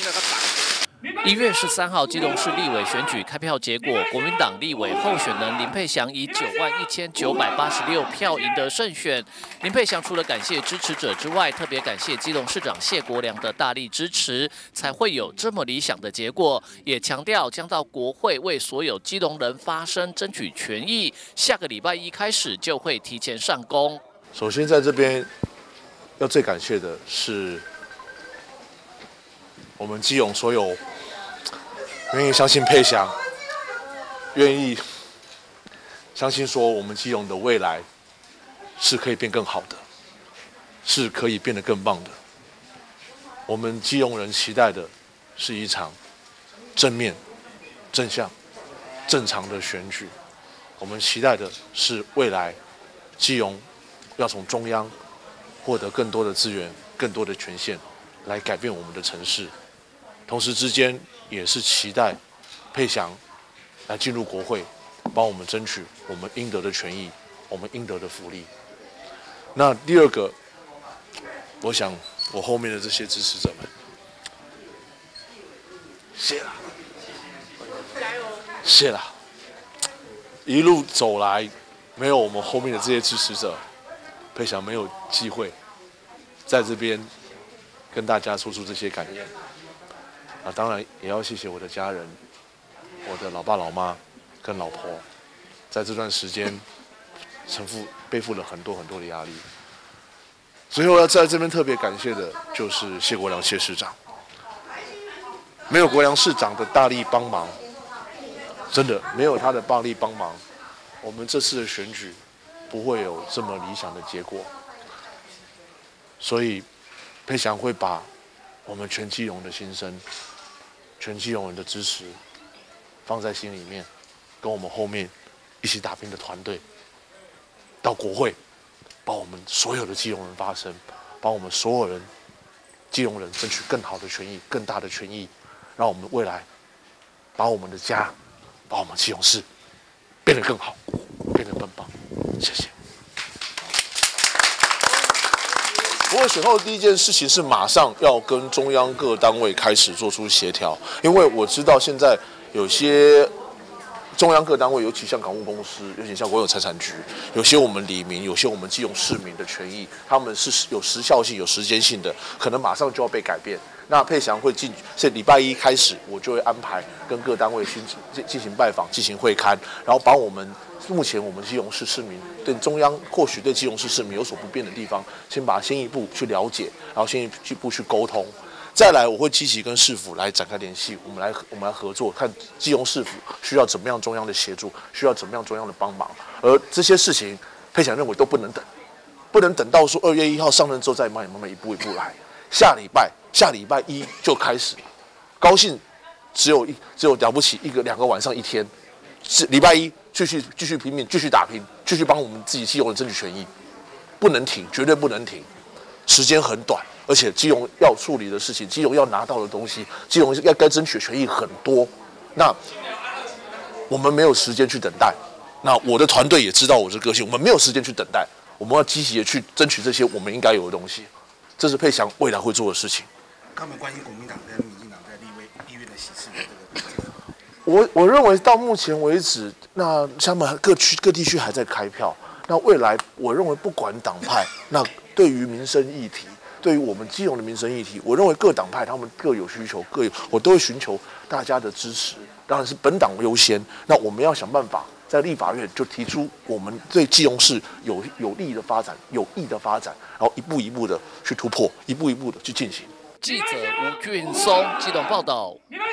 1月13号，基隆市立委选举开票结果，国民党立委候选人林佩祥以91986票赢得胜选。林佩祥除了感谢支持者之外，特别感谢基隆市长谢国良的大力支持，才会有这么理想的结果。也强调将到国会为所有基隆人发声，争取权益。下个礼拜1开始就会提前上工。 首先，在这边要最感谢的是我们基隆所有愿意相信佩祥，愿意相信说我们基隆的未来是可以变更好的，是可以变得更棒的。我们基隆人期待的是一场正面、正向、正常的选举。我们期待的是未来基隆要从中央获得更多的资源、更多的权限，来改变我们的城市。同时之间也是期待佩祥来进入国会，帮我们争取我们应得的权益，我们应得的福利。那第二个，我想我后面的这些支持者们，谢啦，谢啦，一路走来，没有我们后面的这些支持者，佩祥没有机会在这边跟大家说出这些感言。当然也要谢谢我的家人，我的老爸老妈跟老婆，在这段时间背负了很多很多的压力。最后要在这边特别感谢的就是谢国良谢市长，没有国良市长的大力帮忙，真的没有他的大力帮忙，我们这次的选举不会有这么理想的结果。所以佩祥会把我们全基隆的心声、全基隆人的支持放在心里面，跟我们后面一起打拼的团队到国会，帮我们所有的基隆人发声，帮我们所有人基隆人争取更好的权益、更大的权益，让我们未来把我们的家、把我们基隆市变得更好，变得更棒。谢谢。不过选后第一件事情是马上要跟中央各单位开始做出协调，因为我知道现在有些中央各单位，尤其像港务公司，尤其像国有财产局，有些我们里民，有些我们基隆市民的权益，他们是有时效性、有时间性的，可能马上就要被改变。那佩祥会礼拜1开始，我就会安排跟各单位进行拜访、进行会勘，然后把目前我们基隆市市民对中央或许对基隆市市民有所不便的地方，先一步去了解，然后先一步去沟通。再来，我会积极跟市府来展开联系，我们来合作，看基隆市府需要怎么样中央的协助，需要怎么样中央的帮忙。而这些事情，佩祥认为都不能等，不能等到说2月1号上任之后再慢慢一步一步来。下礼拜1就开始，高兴只有了不起2个晚上1天，礼拜1继续拼命，继续打拼，继续帮我们自己基隆人争取权益，不能停，绝对不能停。时间很短，而且基隆要处理的事情，基隆要拿到的东西，基隆该争取的权益很多。那我们没有时间去等待。那我的团队也知道我这个性，我们没有时间去等待，我们要积极的去争取这些我们应该有的东西。这是佩祥未来会做的事情。 他们关心国民党跟民进党在立院的席次的这个。 我认为到目前为止，那他们各地区还在开票。那未来我认为不管党派，那对于民生议题，对于我们基隆的民生议题，我认为各党派他们各有需求，我都会寻求大家的支持。当然是本党优先。那我们要想办法在立法院就提出我们对基隆市有利的发展、有益的发展，然后一步一步的去突破，一步一步的去进行。 记者吴俊松基隆报道。